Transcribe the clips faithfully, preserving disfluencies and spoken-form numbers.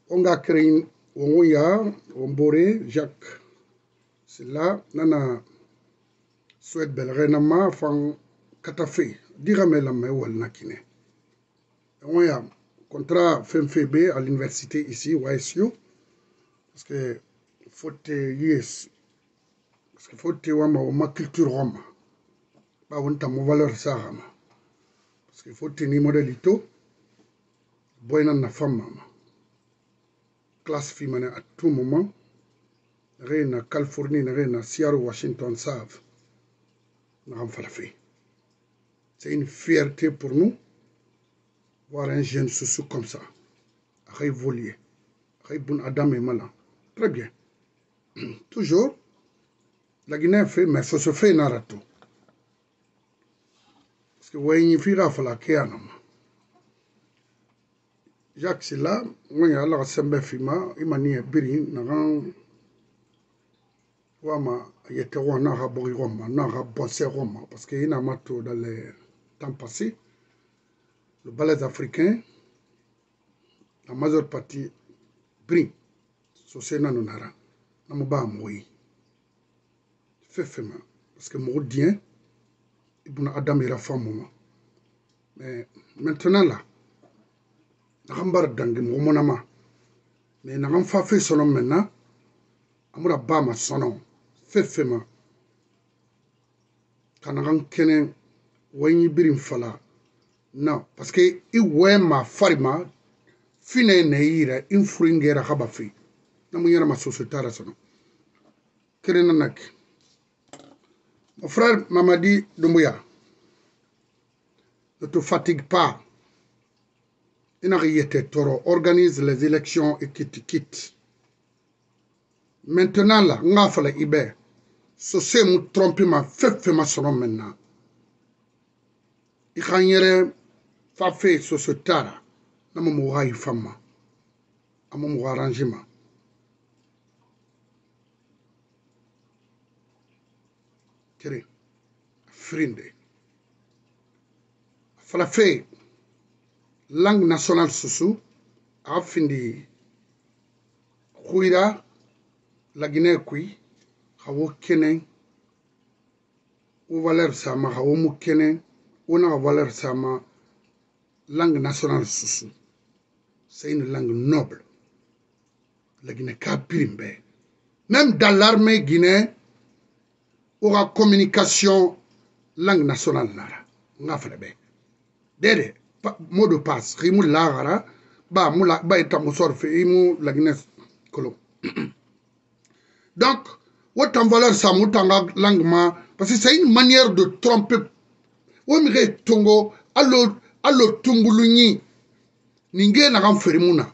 on a créé on y a on boré Jacques c'est là nana souhaite belle renama fan katafe dirame la me wal nakine on y a contrat F M F B à l'université ici Y S U parce que faut yes parce que faut te wama ma culture roma ba wonta mo valeur ça rama parce que faut tenir modélito boyna na femme classe féminine à tout moment reine Californie reine Seattle Washington savent c'est une fierté pour nous voir un jeune sous comme ça à évoluer à Adam et Malan très bien toujours la Guinée fait mais ça se fait narato parce que ouais il fera fala kianam Jacques c'est là on y a la sembe fima imani biri naran wama yete wana rabori roma na rabonse roma parce que ina mato dans les temps passés le ballet africain la majeure partie brin so sena nonara na moba moyi fefema parce que modien ibuna adam ira femme mais maintenant là na gambar dangi mo monama mais na gam fa fe sono maintenant amura ba ma sono fefema kanagan kene wani birin fala non parce que i wema farima fine neira infringera habafi namu yara ma société sono kerena nak mon frère Mamadi Doumbouya ne te fatigue pas inariyete toro organise les élections et quitte quitte maintenant là ngafala ibe so se mu tromper ma fefe ma sono maintenant i khanyere fa fe so so tara na mo hayi fama amo mo arrangement kere frinde fala fe langue nationale susu a findi khuira la Guinée kui hawo kenen ou valeur sama hawo mu kenen on a valeur sama langue nationale susu c'est une langue noble la Guinée kapirimbe même dans l'armée guinéenne aura communication langue nationale nara ngafrebe dede mot de passe rimu lagara ba mula ba etamu sorfe imu la Guinée kolo donc autant valeur ça mutanga langue ma parce que c'est une manière de tromper womire tongo allo allo tungulunyi ninge na gamferimuna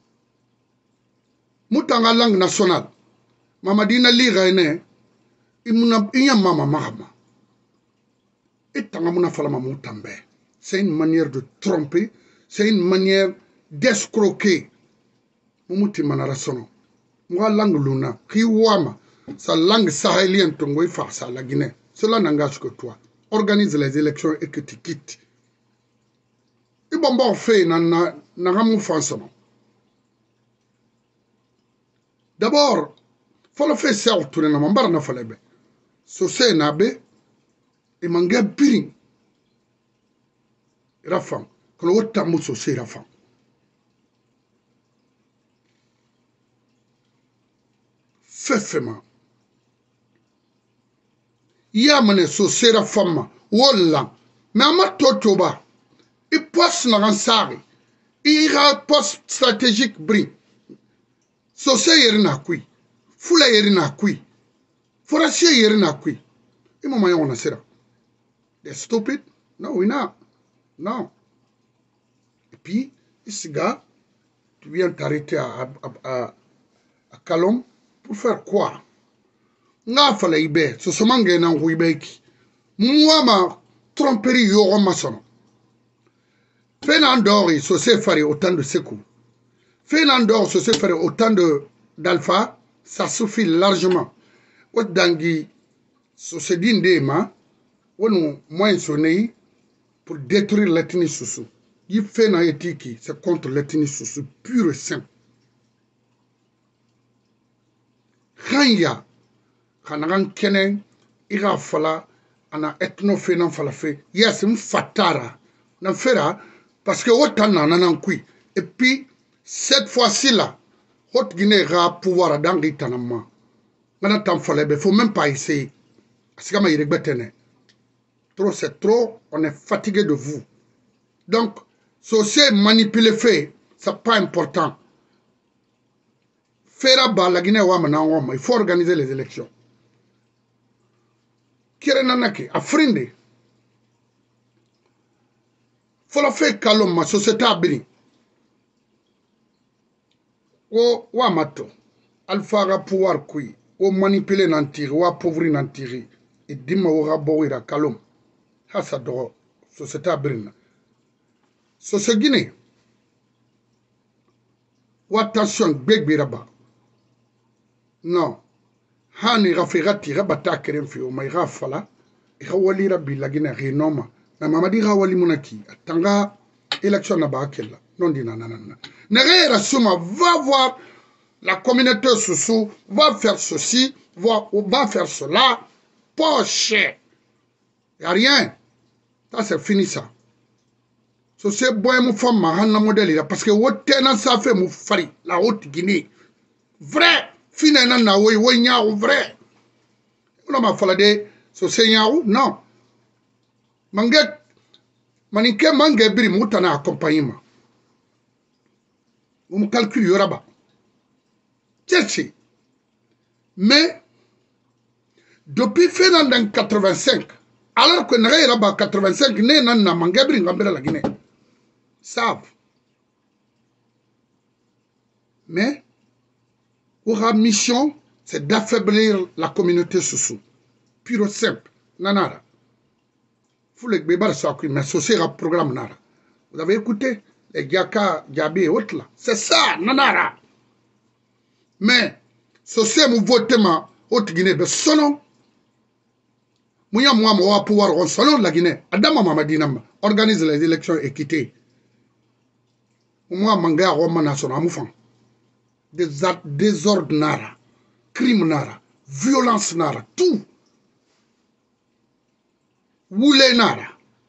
mutanga langue nationale mamadina lira ene imuna inya mama mahama etanga muna falama mutambe c'est une manière de tromper c'est une manière d'escroquer mumuti manara sono moi langue luna qui wama sa langue sahélienne tongo face à la Guinée cela n'engage que toi organise les élections et que tu quittes et bon bon fait na na na ramu fansama d'abord faut le faire ça tourner na mambara na falebe so c'est nabe et manga piring rafam que le tamu so c'est rafam fefema yamane so sera fama wala mais ama totoba i poste na gansari i ra poste stratégique brin so se yeri na kui fula yeri na kui forasier yeri na kui i mama yona sera they're stupid no we not non et puis ce gars tu viens t'arrêter à à à, à Kalom pour faire quoi nga fala ibe so somange na nguibeki muama tromperie yoro masono Fernandori so se fare autant de secours Fernandor so se fare autant de d'alpha ça suffit largement wat dangi so se dindema wonu moins sonei pour détruire l'ethnie Soussou. Il fait na etiki c'est contre l'ethnie Soussou pure et simple kanya kanagan kene ira fala ana ethnophénan fala fe yes mfatara na fera parce que autant nanan kui et puis cette fois-ci là hot Guinée ra pouvoir dans ritanama mana tam fala be faut même pas essayer parce que ma iregbetene trop c'est trop on est fatigué de vous donc c'est manipuler fait c'est pas important faire ba la Guinée wa mana wa il faut organiser les élections Kirenanake, Afrindi. Faut la faire calme, ma société a béni. O Wamato, Alpha va pouvoir kui, o manipuler n'antiri, o appauvrir n'antiri, et dima o raboira calme. Hasa doro, société a béni. Société Guinée. Ou attention, beg biraba. Non. Hani rafirati rabata kerem fi o mai rafala ikhawali rabbi lagina rinoma na mamadi rawali munaki atanga élection na bakella non dina nanana nere suma va voir la communauté sous va faire ceci va va faire cela poche y a rien ça c'est fini ça so c'est boy mu femme hanna modèle parce que wote na ça fait mu fari la haute Guinée vrai Finalement, na oui, oui, nya vrai. On m'a fallu de so senyaou non. Manget manike mangue biri mutana accompagnement. On me calcule yoraba. Tchétché. Mais depuis fin dans quatre-vingt-cinq, alors que n'ayez là-bas quatre-vingt-cinq, né nan na mangue biri ngambela la Guinée. Savent. Mais Aura mission, c'est d'affaiblir la communauté sous pure simple. Nanara. Vous les bébés sont mais c'est un programme Nara. Vous avez écouté les Gaka, Gabi et autres là. C'est ça, Nanara. Mais, c'est mon votement, haute Guinée, mais sonon. Mouya moi, moi, pouvoir, on sonon la Guinée. Adama Mamadinam organise les élections équitées. Moi, manga, Romana, son amoufan. Des désordres nara, crimes nara, violence nara, tout. Woulé nara.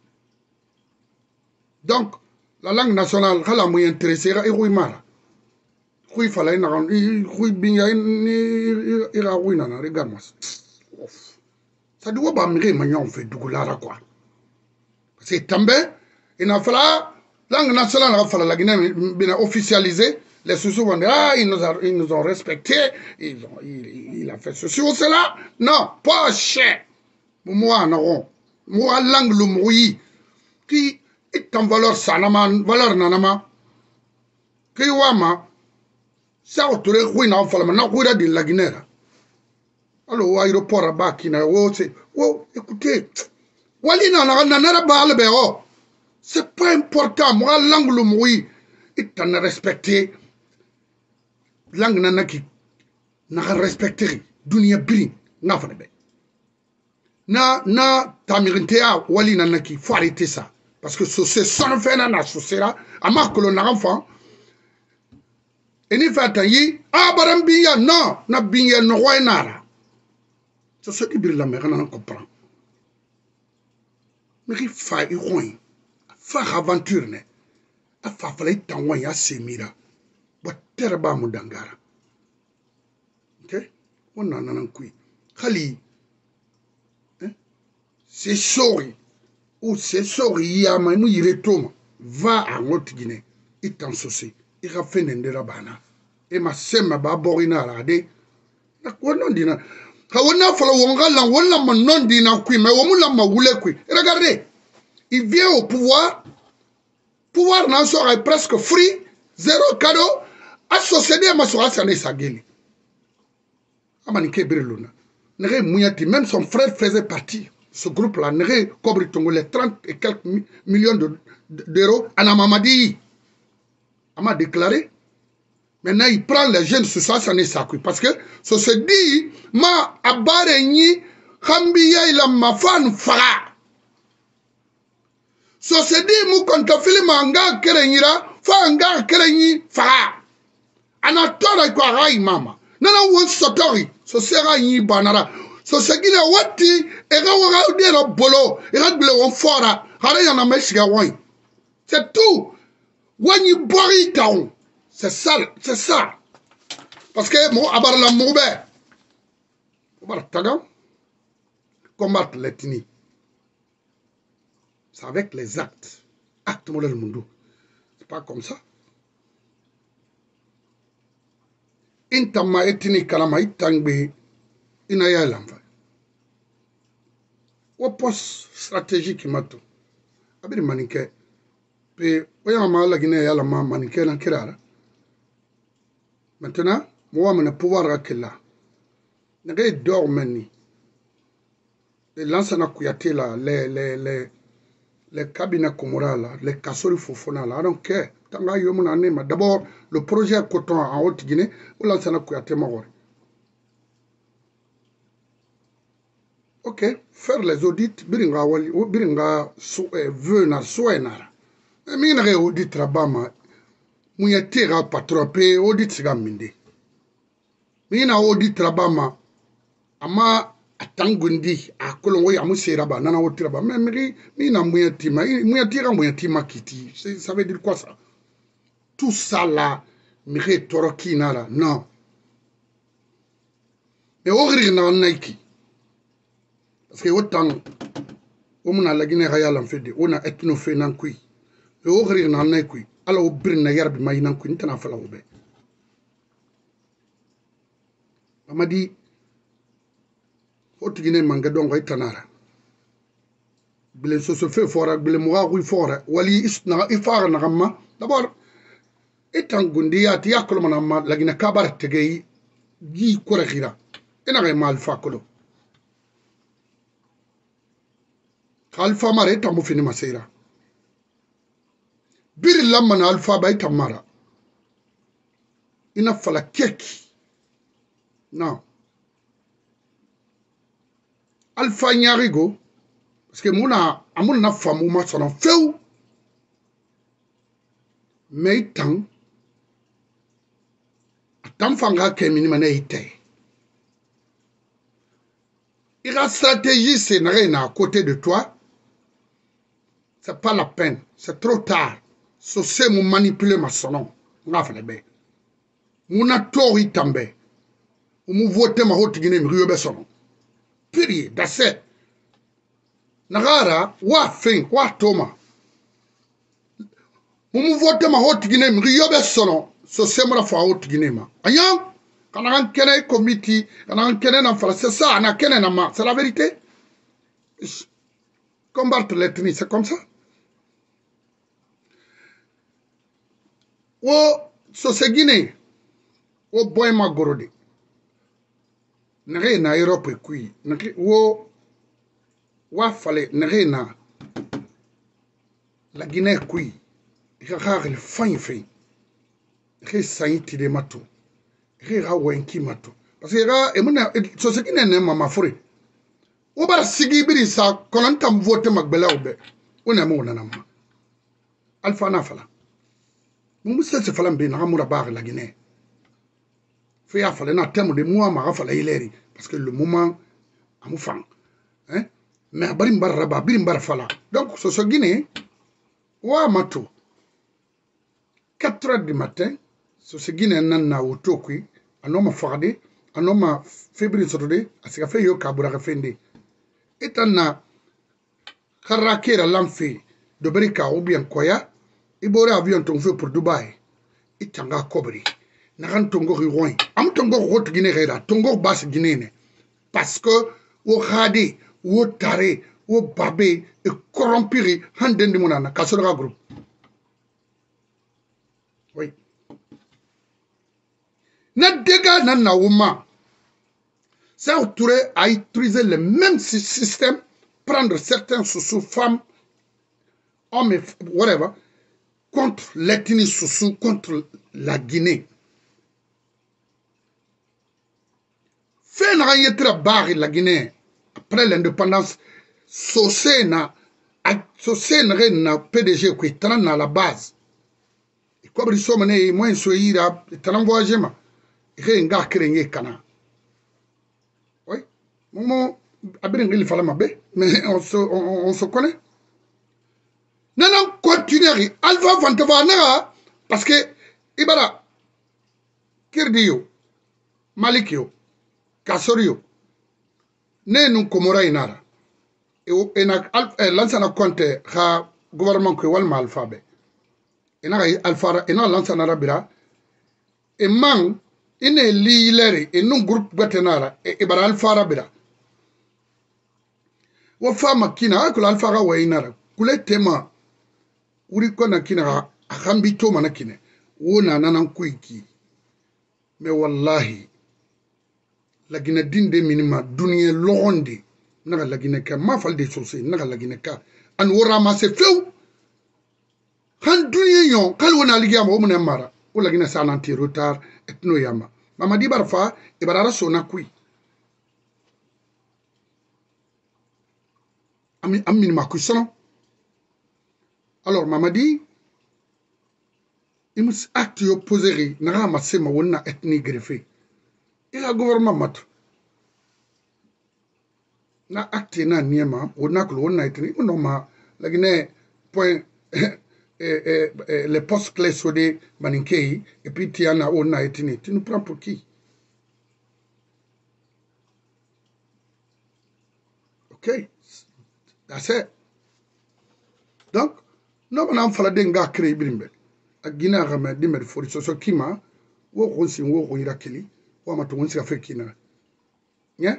Donc, la langue nationale, elle a moins intéressé, et oui, mara. Oui, il fallait une oui, bien, il y a oui, nana, regarde-moi. Ça doit pas me dire, mais on fait du goulara, quoi. C'est tombé, il a fallu, la langue nationale, il a fallu la Guinée, bien officialisée. Les sous vont dire, ah, ils nous, a, ils nous ont respectés, ils ont, il, il a fait ceci ou cela. Non, pas cher. Moi, non. Moi, langue le mouille, qui est en valeur sanama, valeur nanama, qui wama, ça autour oui, non, fallait maintenant, oui, de la Guinée. Alors, au aéroport à Bakina, oh, c'est, oh, écoutez, wali nana, nana, balbe, oh, c'est pas important, moi, langue le mouille, il t'en a respecté. Langue nanaki n'a respecté dunia biri n'a pas de na na tamirintea wali nanaki faut arrêter ça parce que c'est son fait na sosera ama kolo na enfant et ni fatayi abaram biya non na biya no wainara c'est ce qui brille la mer on comprend mais il fa i roin fa aventure ne a fa fallait tanwa ya semira terba mudangara ok on a nan kui khali c'est sorry ou c'est sorry ya ma mu yiretoma va à notre Guinée et en souci il a fait n'endera bana et ma sema ba borina rade na ko non dina ka wona fala wonga la wona ma non dina kui mais womu la ma wule kui regardez il vient au pouvoir pouvoir n'a sera presque free zéro cadeau associé à ma soeur Sané Sageli. Amanike Breluna. Nere Mouyati, même son frère faisait partie de ce groupe-là. Nere Kobritongo, les trente et quelques millions d'euros, Anna Mamadi. Elle m'a déclaré. Maintenant, il prend les jeunes sur ça, Sané Sageli. Parce que ça se dit, ma abareni, Kambiya il a ma fan fara. Ça se dit, mou kontafili manga kerenyira, fa anga kerenyi fara. Anatora kwa rai mama nana won sotori so sera yi banara so segile wati e ga wa de ro bolo e ga gbele won fora hare yana meshiga won c'est tout when you bury down c'est ça c'est ça parce que mo abar la moube abar taga combattre l'ethnie c'est avec les actes actes mo le mundo c'est pas comme ça intama ethnie kalama itangbe ina ya lamfa o poste stratégique mato abiri manike pe oya ma la guinée ya la ma manike na kirara maintenant moi mon pouvoir akela ngai dormeni les lansana kuyate là les les les les cabinets comoraux là les kasori fofona là donc tanga yo mon année d'abord le projet coton en Haute-Guinée ou lansana kuyate mort. Ok, faire les audits, biringa wali, biringa so veut na soenara. Mais il y a audit rabama, mouya tira patrope audit siga minde. Mais il y a audit rabama, ama atangundi a kolongo amu seraba nana audit rabama. Mais mais na mouya tima, mouya tira mouya tima kiti. Ça veut dire quoi ça? Tout ça là, mire toroki nara, non. Mais ogri na naiki. Parce que autant on a la Guinée royale en fait on a ethno fait nan kui et au rire nan nay kui ala o birna yarbi may nan kui ntana fala o be amadi Haute Guinée manga dongo itanara bile so so fait fora bile mo ga fora wali isna ifara na gamma d'abord etan gundi ya ti yakolo manama la Guinée kabar tegei gi ko rekhira ena ga mal fakolo Alpha mare tamu fini masera biri lamma na alpha bay tamara ina fala keki non alpha nyarigo parce que muna amuna na famu ma sono feu mais tan atam fanga ke minima na ite ira stratégie c'est na à côté de toi. C'est pas la peine, c'est trop tard. So c'est mon manipuler ma sonon. Nga fale be. Muna tori tambe. Umu vote ma Haute Guinée mi riyobe sonon. Period, that's it. Nagara, wa fin, wa toma. Umu vote ma Haute Guinée mi riyobe sonon. So c'est mon fa Haute Guinée ma. Ayan, quand on kene committee, quand on kene na fala, c'est ça, on a kene na ma. C'est la vérité. Combattre l'ethnie, c'est comme ça. Wo sose Guinée wo boy ma gorode nare na Europe kui nare wo wa fale nare na la Guinée kui ikakare le fin fin re sainti de mato re ra wenki mato parce que ra emuna sose Guinée ne mama fure wo bara sigi biri sa konantam vote magbela obe wona mo nana ma alfa na fala Mou se se fala mbe na ramura bar la Guinée. Fait ya fala na terme de moi ma fala ileri parce que le moment amu fang. Hein? Mais bari mbar raba biri mbar fala. Donc so so Guinée wa mato quatre heures du matin so se Guinée nan na otokui anoma farde anoma février sotode asika fe yo kabura ka fende. Etana karakera lamfe de berika ou bien koya Ibore avion ton feu pour Dubaï. Itanga kobri. Naran tongo riroin. Am tongo Haute Guinée rera. Tongo basse Guinée. Parce que au radi, au taré, au babé, et corrompiri, handen de monana, kasora groupe. Oui. Na dega na na ouma. Ça autouré à utiliser le même système, prendre certains sous femmes, hommes et whatever, contre l'ethnie Soussou, contre la Guinée. Fait n'a rien très barré la Guinée après l'indépendance. Saucé n'a n'a P D G qui est à la base. Et comme ils sont menés, moi, ils sont là, ils sont voyagés. Renga Krenge Kana. Oui. Momo, Abrin il fallait m'abé, mais on se, on, on se connaît. Non, non, continuez. Alpha Vantavana, parce que, Ibara, Kirdio, Malikio, Kasorio, ne nun Komora inara. Et lansana compte, ha gouvernement que walma alphabet. Et na alpha, et na lansana rabira, et man, ine li leri, et non groupe gatenara, et Ibara alpha rabira. Wa fama kina, akula alpha wa inara, kule tema. Uri kona kina akambito manakine wona nanan kuiki me wallahi lagina dinde minima duniya logonde naga lagina ka ma falde sosai naga lagina ka an wora ma se few han duniya yon kal wona ligiya mo mun mara o lagina sananti retard etno yama mama di barfa e barara sona kui ami amini ma kuisson. Alors, Mamadi, il m'a acte opposé, n'a pas massé ma wonna ethnie greffé. Il a gouvernement mat. Na acte na niema, wonna que wonna ethnie, non ma, la Guinée, point, les postes clés sur des maninkei, et puis tu en as wonna ethnie. Tu nous prends pour qui? Ok, that's it. Donc, non, on a fallu d'un gars créé Brimbe. A Guinée, on a dit, mais il faut que ce soit Kima, ou on s'y voit, ou il a kili, ou on a tout fait Kina. Bien?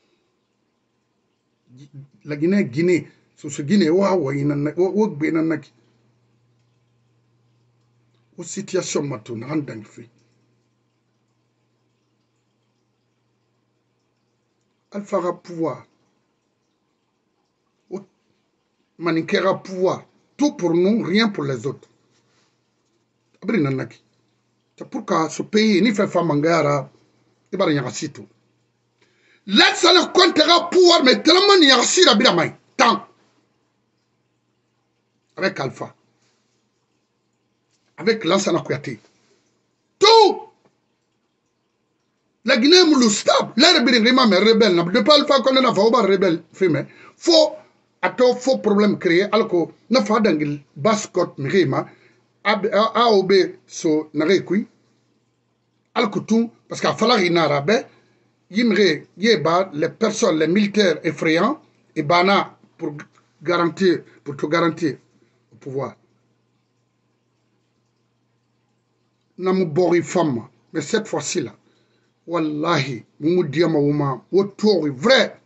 La Guinée, Guinée, sur ce Guinée, ou à Waïna, ou à Benanaki. Ou situation maton, en tant que fait. Alpha a pouvoir. Maninkera pouvoir. Tout pour nous, rien pour les autres. C'est pourquoi ce pays, ni fait femme mangara, il va y avoir tout. Laisse le comptera pouvoir, mais tellement il y a aussi la bidamaï. Tant. Avec Alpha. Avec l'ancien Kouyaté. Tout. La Guinée est stable. La rebelle, mais rebelle. Ne pas Alpha qu'on a fait rebelle. Faut. Ato faux problème créé alko na fa dangil bascot mirima a ob so narekui alko tout parce qu'à falloir in arabe yimre yeba les personnes les militaires effrayants et bana pour garantir pour te garantir au pouvoir namu bori femme mais cette fois-ci là wallahi mu diama wuma wotori vrai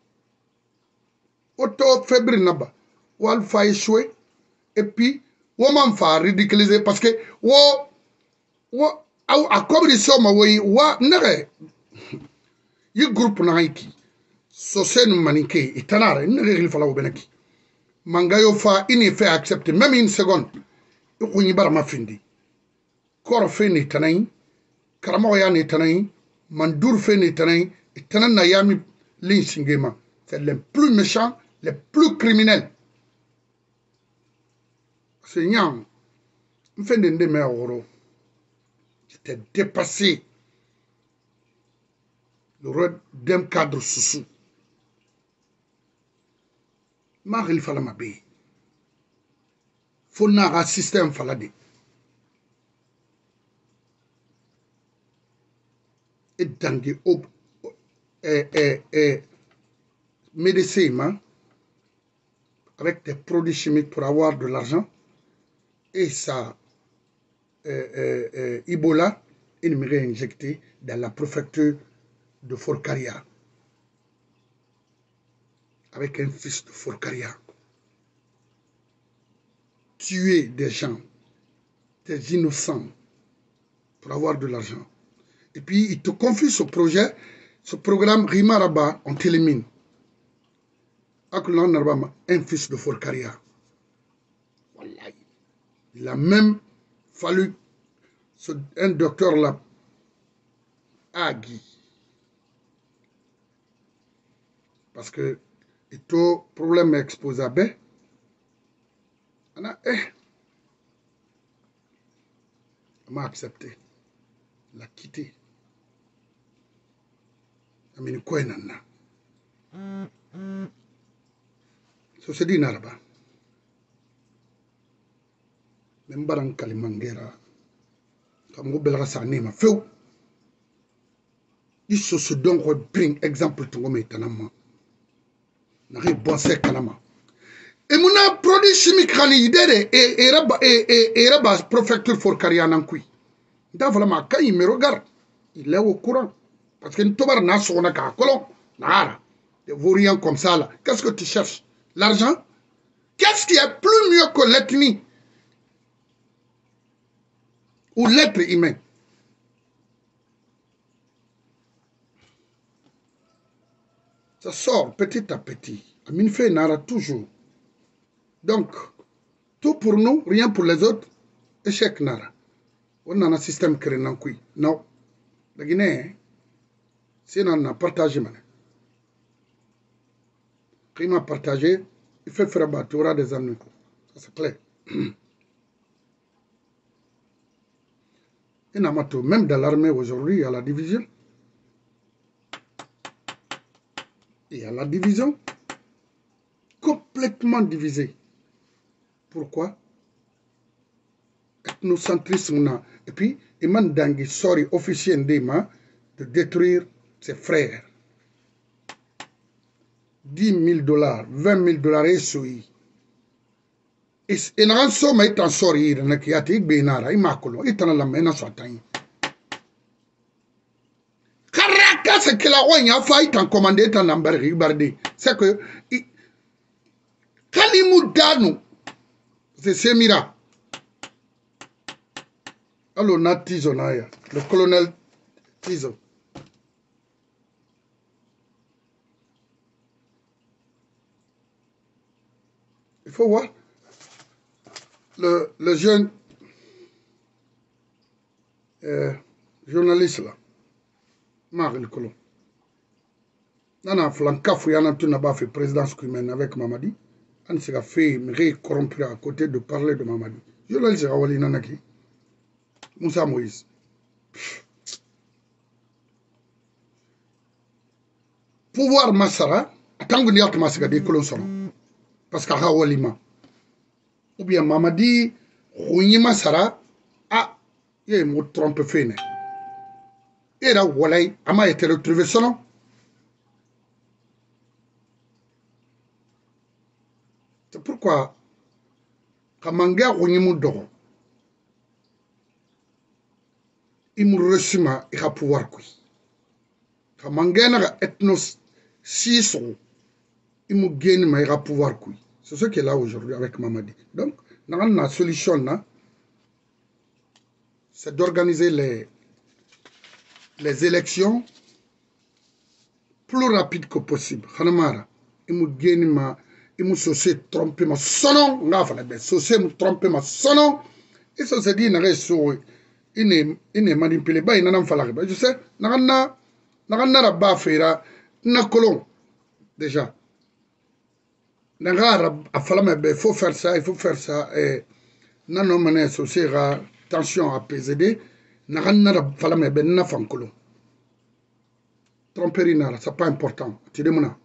auto fébrile naba wal fay jouer et puis woman fa ridiculiser parce que wo wo aw akobri soma woy wa nare yi groupe na iki so sen manike itanare nare il fala wobenaki mangayo fa ini fait accepter même une seconde ko ni barama findi kor fe ni tanay karamo ya ni tanay mandur fe ni tanay tanan na yami lin singema c'est le plus méchant les plus criminels. C'est Nyang. Je fais des démers. J'étais dépassé. Le rôle d'un cadre sous-sous. Maril Falamabe. Faut n'a un système falade. Et dans les et et médecins, avec des produits chimiques pour avoir de l'argent, et ça, euh, euh, euh, Ebola, il m'aurait injecté dans la préfecture de Forcaria, avec un fils de Forcaria. Tuer des gens, des innocents, pour avoir de l'argent. Et puis, il te confie ce projet, ce programme Rimaraba, on t'élimine. Un fils de Forcaria. Il a même fallu ce, un docteur là Agui. Parce que il tout problème exposé à ben. On a eh. On m'a accepté. Il a quitté. amini koenanna so se di naraba membaran kalimangera kamu belga sa nema few isso se donc bring exemple to ngome tanama na ri bon se kanama et mon produit chimique rani idere et et raba et et raba préfecture for kariana kui da voilà ma quand il me regarde il est au courant parce que ntobar na sona ka kolon nara des vauriens comme ça là qu'est-ce que tu cherches l'argent qu'est-ce qui est plus mieux que l'ethnie ou l'être humain ça sort petit à petit Amin fait nara toujours. Donc, tout pour nous, rien pour les autres, échec nara. On a un système créé dans le non. La Guinée, si on a partagé, qui m'a partagé, il fait faire battre, aura des ennuis. Ça c'est clair. Et même dans l'armée aujourd'hui, il y a la division. Il y a la division complètement divisée. Pourquoi? Ethnocentrisme. Et puis, il m'a dit, sorry, officier de détruire ses frères. dix mille dollars, vingt mille dollars et soui. Et il n'a somme est en sorry, il n'a pas été bénara, il m'a collé, il n'a la main à sa taille. Caracas, c'est que la roi a fait en commandé en ambarri, bardé. C'est que, Kalimou Danou, c'est Semira. Alors, on a Tizo, le colonel Tizo. Il faut voir le, le jeune euh, journaliste là, Marie le colon. Nana Flankafou, Yana Tunaba fait présidence humaine avec Mamadi. On s'est fait me corrompu à côté de parler de Mamadi. Journaliste Rawali Nanaki. Moussa Moïse. Pouvoir Massara, attends que nous Massara des colons sont. Parce qu'à Rawalima. Ou bien Mamadi, Rouni Massara, ah, il y a un mot trompe fait. Et là, voilà, il m'a été retrouvé son. C'est pourquoi, quand Manga Rouni Moudoro, il m'a reçu, il a pouvoir. Quand Manga n'a ethnos six il m'a gagné, il a pouvoir. C'est ce qui est là aujourd'hui avec Mamadi. Donc, la solution, c'est d'organiser les, les élections plus rapides que possible. Hanamara, il m'a gagné, il m'a saucé, trompé, ma sonon, il m'a saucé, trompé, ma sonon, et ça se dit, il n'est manipulé, il n'a pas fallu. Je sais, il n'a pas fait, il n'a colon, déjà. Il faut faire ça, il faut faire ça. Non, non, mais associé à tension à P Z D. Il faut faire ça. Tromperie, ce n'est pas important. Tu dis, il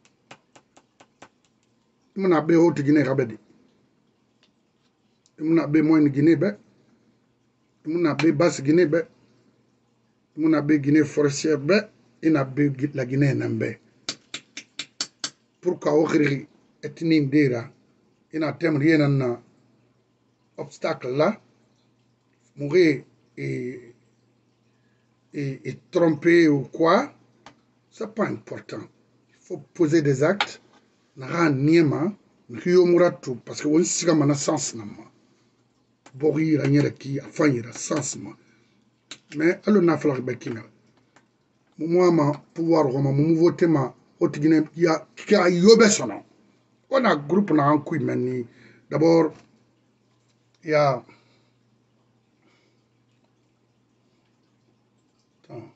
y a des hautes Guinée rabedi. Il y a des moyennes Guinée, il y a des basses Guinée, il y a des Guinée forestière, il y a des la Guinée Nambe. Pourquoi aujourd'hui ethnie ndera ina tem rien na obstacle là mourir et, et, et tromper ou quoi c'est pas important il faut poser des actes na niema nkiyo muratu parce que on siga mana sens na ma bori ranyera ki afanyira sens ma mais allo na falak bekinga moi ma pouvoir roma mu voter ma otigine ya ka yobe sono. On a un groupe dans le d'abord, il y a... Attends.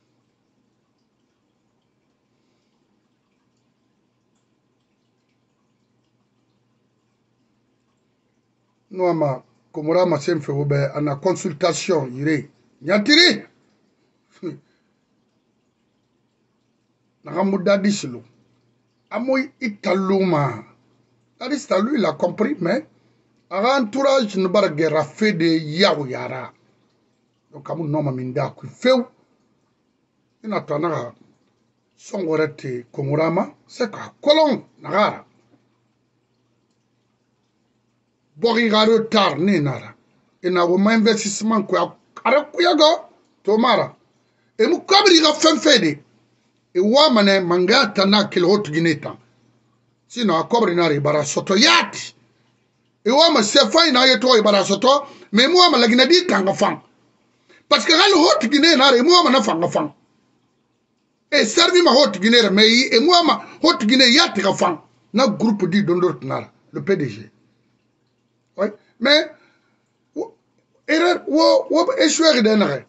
Nous, ma Komora, ma sœur, fait une consultation, il y a tiré. Nagamudadislo. Amoy italuma. C'est lui, il a compris, mais un entourage ne va pas fait de yaouyara. Donc, amu noma minda ku feu. Il a tana son gorete komurama, c'est quoi? Colon, nagara. Borigaro tar ne nara. Et na woma investissement quoi? Arakuyago, tomara. Et mu kabri ga fenfede. Et wa mane manga tana kil hot gineta. Sino akobri nari bara soto yati. E wa ma sefa ina yeto e bara soto, me mo ma lagina di tanga fang. Parce que gal hot gine nari mo ma na fanga fang. E servi ma hot gine me e mo ma hot gine yati ga fang. Na groupe di dondor nara, le P D G. Oui, mais erreur wo wo échouer de nare.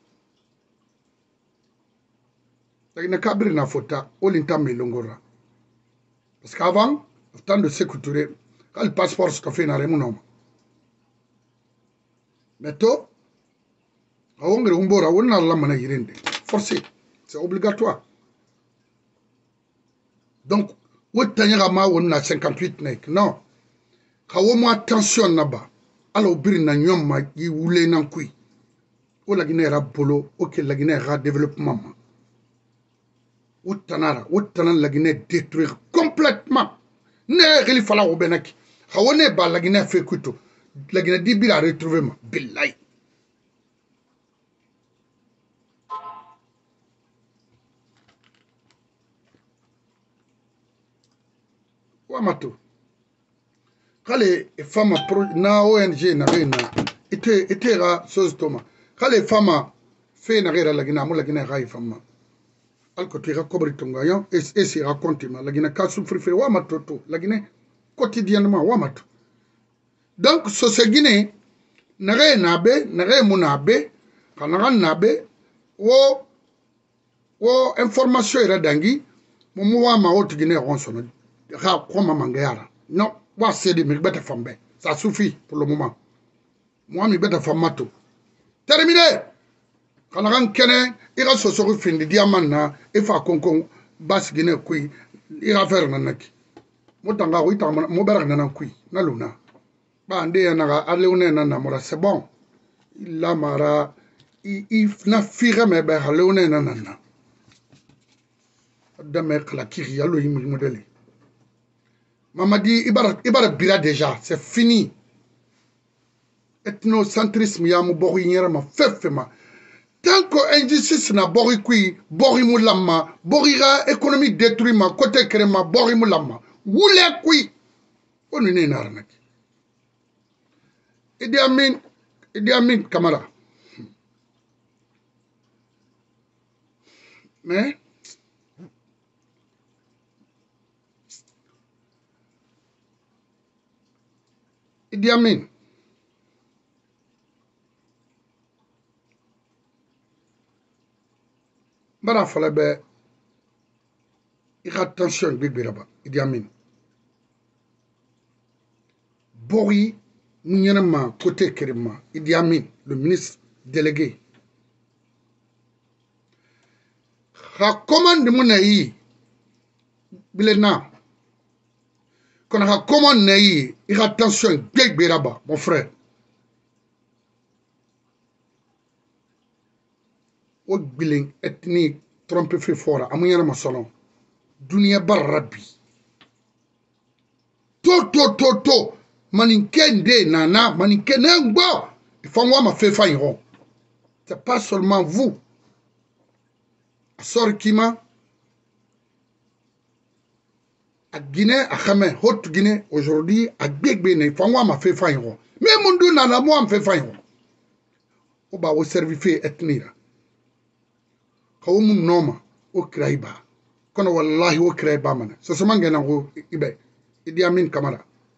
Lagina kabri na fota olinta melongora. Parce qu'avant, le temps de s'écouter, quand le passeport se fait dans les monomes. Maintenant, forcé, c'est obligatoire. Donc, où est-ce cinquante-huit nek? Non. Quand on a attention là-bas, alors birina nyoma yi wule nan kui. O la Guinée bolo, ok la Guinée ra développement. Outanara, Outanan la Guinée détruire complètement. Ne rili fala au benaki. Hawane ba la Guinée fait couteau. La Guinée dit bila retrouver ma billahi. Wamato. Kale femme na O N G na rena. Ite ite ra chose toma. Kale femme fait na rera la Guinée mo la Guinée ra femme. Alko tira kobri tongayon et et si raconte ma la Guinée ka souffrir fait wamato to la Guinée quotidiennement wamato. Donc ce se Guinée nare nabe nare munabe kanara nabe wo wo information era dangi mo wa ma haute Guinée ronsono ha koma mangayara non wa c'est de mi beta fambe ça suffit pour le moment moi mi beta famato terminé kanara kene ira sosoru findi diamant na ifa konkon bas Guinée kui ira faire nanaki motanga wita mo berak nanan kui na luna ba ande na alewne na namora c'est bon la mara i na fira me be alewne na nana dame kala kiri yalo yimi modele mamadi ibara ibara bira déjà c'est fini ethnocentrisme ya mu boru nyera ma fefema tant que injustice na boru kui boru mu lamma borira économique détruit ma côté créma boru mu lamma wule kui onu ne narnaki Idi Amin Idi Amin Camara mais Idi Amin bara fala be attention bibiraba Idi Amin Bori Mounienama, côté Kerima, Idi Amin, le ministre délégué. Ha commande mounaï, Bilena. Quand ha commande naï, il a attention, Big Biraba, mon frère. O biling ethnique, trompe fait fort, à Mounienama salon. Dunia Barabi. To, to, to, to. Maninkende nana, maninkende ngbo. Il faut moi ma fait faille. C'est pas seulement vous. Sorkima, à Guinée, à Khamé, Haute Guinée, aujourd'hui, à Bégbéne, il faut moi ma fait faille. Mais mon dieu nana, moi me fait faille. On va au service ethnira. Quand on nomme au Kraïba, quand on wallahi au Kraïba, c'est ce que on a ibe. Idi Amin Camara.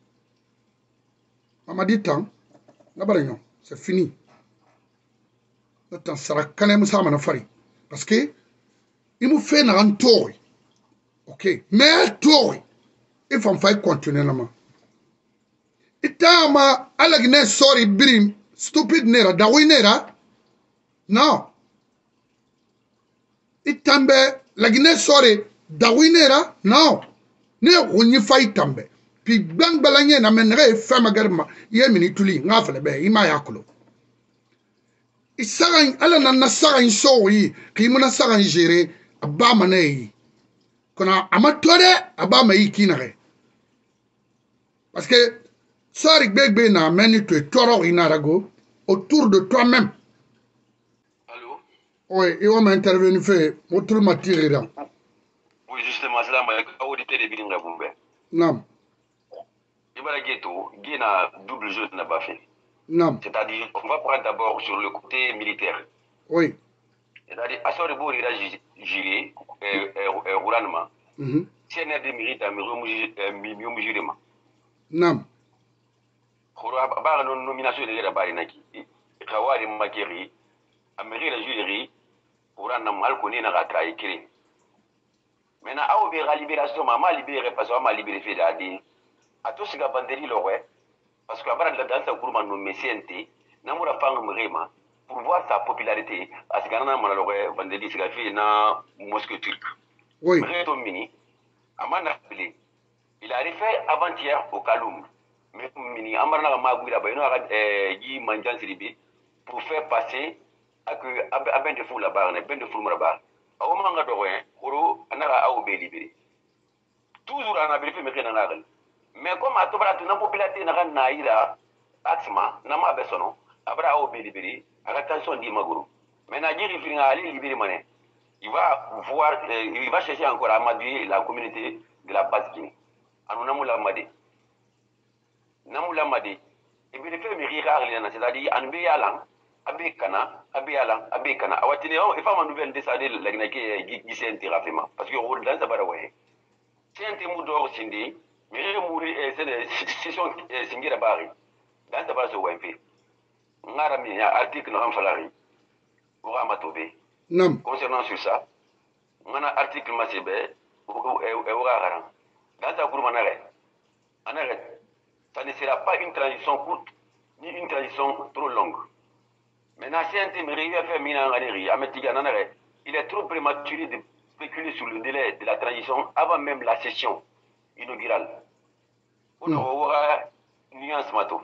Mamadi temps, c'est fini. Le temps sera quand même ça, parce que il me fait un tour. Ok, mais un tour, il faut faire continuer. Et tant ma alagne sorry brim stupide nera dawi nera non. Et tambe la Guinée sore dawinera non ne gonyi fay tambe pi bang balanye na menre fama garma ye mini tuli ngafle be ima yakulo isagan ala na nasagan sowi kimuna sagan jere abama nei kona amatore abama yikinare parce que sori gbegbe na meni to toro inarago autour de toi-même. Allô? Oui, et on m'a intervenu fait autour de ma tirée. Oui, justement, c'est là que audité de Bilinga Boumbe. Non. Il va ghetto, il y a un double jeu de Nabafé. Non. C'est-à-dire, on va prendre d'abord sur le côté militaire. Oui. C'est-à-dire, à ce niveau, il a géré, roulamment. Si on a des mérites à mieux jurement. Non. Ba non nomination de la Barinaki. Kawari Makeri, Amérique la jury, pour un mal connu dans la trahison. Maintenant, à ouvrir la libération, maman libéré parce que maman libéré fait d'adi. À tout ce qui a bandé le ouais, parce que avant la danse au groupe nous C N T, n'amoura pas vraiment pour voir sa popularité. À ce qu'on a malheureusement bandé ce qu'il fait dans Moscou turc. Oui. Mini, Amana il a refait avant-hier au Kaloum. Mais mini Amarna Magouira Bayno Yi Manjan Siribi pour faire passer à que à ben de fou là-bas, ben de fou là-bas. Au moment où Oro Anara a obéi libéré. Toujours en abri fait mais mais comme à Tobra, tu n'as pas population n'a naïra, Axma, n'a pas besoin, Abra obéi libéré, à l'attention d'Imaguru. Mais Nadir il finit à aller libérer mané. Il va voir, il va chercher encore à amadouer la communauté de la base Guinée. Anu Namoula Madi. Namoula Madi. Et puis le fait me rire, c'est-à-dire, Anbe Yalan, Abe Kana, Abe Yalan, Abe Kana. Awatine, il faut ma nouvelle décider la Guinée qui s'est interrapément. Parce que au dans sa baraway. C'est un témoin d'or Sindi, mais mourir, c'est une session Singira Bari. Dans sa base au W P. Narami, article dans Falari. Pour Amatobe. Non. Concernant sur ça, on a un article massibé, et dans ta cour, on arrête. On arrête. Ça ne sera pas une transition courte, ni une transition trop longue. Maintenant, si un thème arrive à faire mina en galerie, à mettre en arrêt, il est trop prématuré de spéculer sur le délai de la transition avant même la session inaugurale. On aura une nuance mato.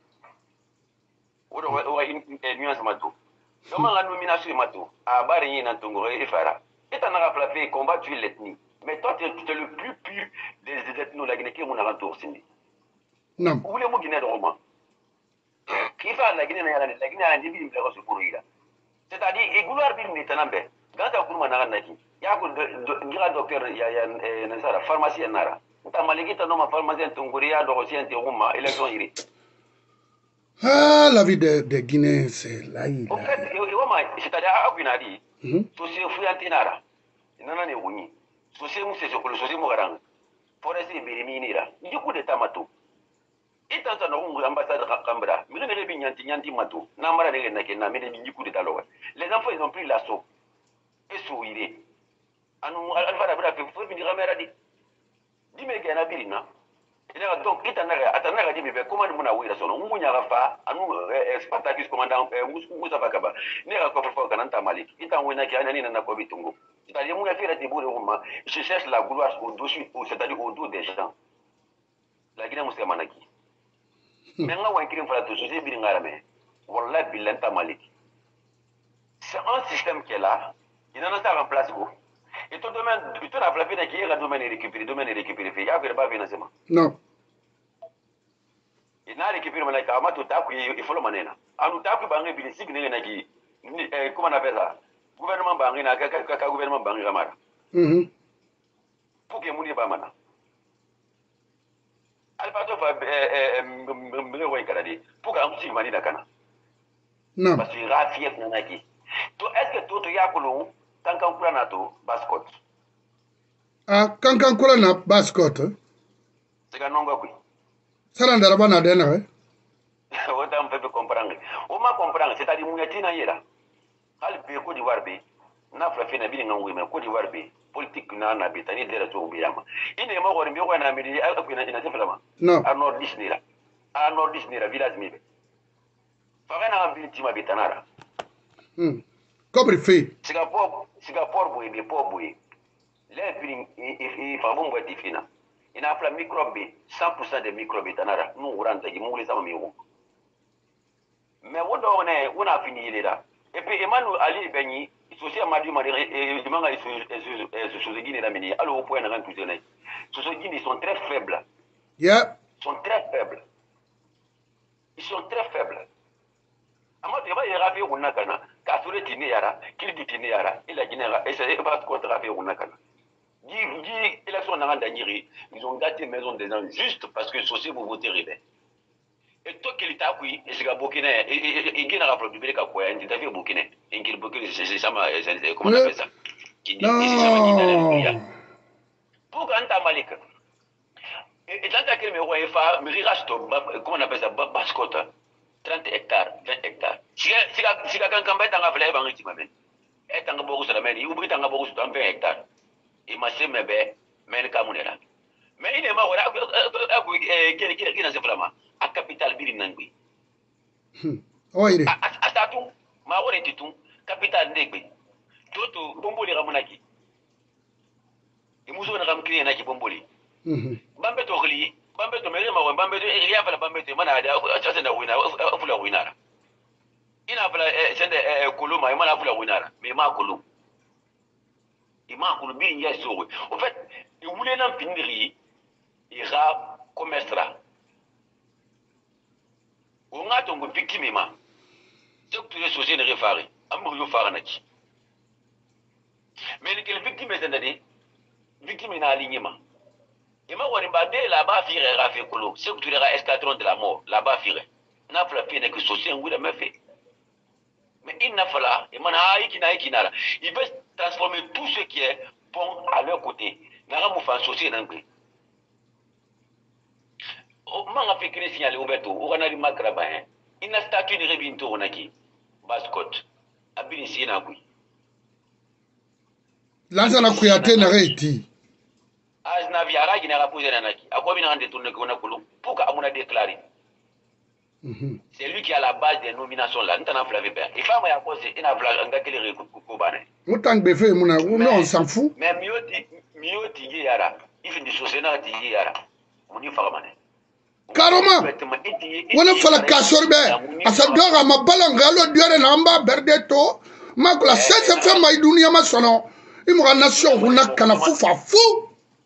On aura une nuance mato. Comment la nomination mato à Barigny dans ton et Fara. Et t'en as rappelé combattre l'ethnie. Mais toi, tu es le plus pur des ethnos, la Guinée qui est mon aventure. Non. Où voulez-vous Guinée de Roman? Qui fait la Guinée, la Guinée a un début de se pourrir. C'est-à-dire, et vouloir dire maintenant, dans ta cour, il y a un docteur, il y a un pharmacien. Tu as malgré ton nom, pharmacien, ton courrier, d'orosien, tes roumas, élection irée. Ah, la vie des de Guinéens, c'est là. En fait, c'est-à-dire, à Guinadi, tout ce fou antinara. Il n'en a ni. Tout ce mou, c'est ce que le sosie mourant. Forestier Béréminira. Il y a coup de tamato. Et tant que nous ambassade Cambra, mais ne réveille Yanti Yanti Mato, Namara de Nakena, mais des coup de talo. Les enfants, ils ont pris l'assaut. Et sourire. À nous, Alpha Bra, il faut venir à Meradi. Dis-moi qu'il y a un birina. Donc, il t'en a dit, mais comment on a ouï la son, on n'y a pas, à nous, Spartacus commandant, Moussa Bakaba, n'est pas pour Kananta Malik, il t'en a un année dans la Kobitongo. C'est-à-dire, mon affaire est beau de Romain, je cherche la gloire au-dessus, c'est-à-dire au dos des gens. La Guinée Moussamanaki. Maintenant, on a écrit pour la société Bilingarame, Wallah Bilanta Malik. C'est un système qui est là, il en a ça en place. Et tout domaine, tout a frappé qui est le domaine récupéré, le domaine récupéré, il y a pas financement. Non. Il n'a récupéré mon account, tout à coup, il faut le manena. À nous taper, banque, il signe les qui, comment on appelle ça? Gouvernement Bangina, Kaka gouvernement Bangamara. Pour que Mouni Bamana. Alpato va me Canadi, pour qu'un petit mani d'Akana. Non. Parce que Rafiet Nanaki. Est-ce que tout y a colon, tant qu'on prend à tout, bascot? Ah, quand on coule na bascot. C'est un nom oui. Ça rend d'arabana d'ena, hein? Autant peut comprendre. On m'a comprendre, c'est-à-dire Mouyatina Yera. Al Péco d'Ivoire B. N'a pas fait navire en women, Côte d'Ivoire B. Politique n'a n'habité de la tour Biama. Il est mort en mieux en Amélie, à la flamme. Non. À Nord Disney. À Nord Disney, la village Mibe. Farena Viltima Bitanara. Hum. Comme il fait. Singapore, Singapore, boy, des pauvres boy. L'imprime, il faut bon boîte fina. Il a fait microbe, cent pour cent des microbes tanara. Nous rentrons, nous les avons mis. Mais on est, on a fini là. Et puis Emmanuel Ali Beni, il aussi a madu madéré et demande à ce ce guiné d'amener. Alors au point de rentrer tous les. Ce guiné sont très faibles. Yeah. Ils sont très faibles. Ils sont très faibles. Ama de ba yara fe wonna kana ka sure tini yara kildi tini yara ila ginera et c'est pas contre fe wonna kana di di élection na nganda nyiri ils ont gâté maison des gens juste parce que société vous votez rebelle et toi qu'il t'a pris et c'est bokine et et gina rapport du ka quoi ndi ta fe bokine et qu'il bokine c'est ça c'est comment on appelle ça qui non c'est ça qui dans pour quand Malik et tant que me voyait fa me rirasto comment on appelle ça bascotte trente hectares, vingt hectares. Si si si quelqu'un qui est en train de faire un est en train de faire un il oublie en train de faire vingt hectares. Il m'a dit mais ben mais le camunera. Mais il est mort là quel quel quel est vraiment à capital biri nangui. Oui. À à tout ma wore titu capital ndegbe. Toto bomboli ramunaki. Imuzo na ramkiri na ki bomboli. Mhm. Bambe to khli bambe to mere ma bambe to ya fala bambe to mana da a na wina fula winara ina fala sende kulu ma mana fula winara mais ma kulu ima kulu bi nya so en fait il voulait nan pindiri ira commerce on a donc victime ma donc tu es société ne refare amu yo fara na ci mais les victimes c'est victime na alignement. Et moi, on est là-bas, il y a un colo. C'est que tu diras escadron de la mort. Là-bas, il y a un peu de que société, on l'a fait. Mais il n'a pas là. Et maintenant, il veut transformer tout ce qui est bon à leur côté. Il n'a pas fait société dans le pays. On a fait que les signaux ouverts. On a dit Makraba. Il n'a statut de Rebinto, on a dit. Bascotte. A bien ici, il a dit. Lazana Kuyate n'a réti. Azna viara qui n'a pas posé nanaki. A quoi bien détourné qu'on a colon pour qu'on a déclaré. C'est lui qui a la base des nominations là. Nous t'en avons fait peur. Et femme a posé une avla en gars qui les recoupe bané. Autant que beffé mon a on s'en fout. Mais mieux dit mieux dit yara. Il fait des choses na dit yara. On y fera mané. Carrément. On a fait la cassorbe. À sa dora ma balangalo diore namba berdeto. Ma la cette femme ma dunia ma sono. Il me nation on a kana fou fa fou.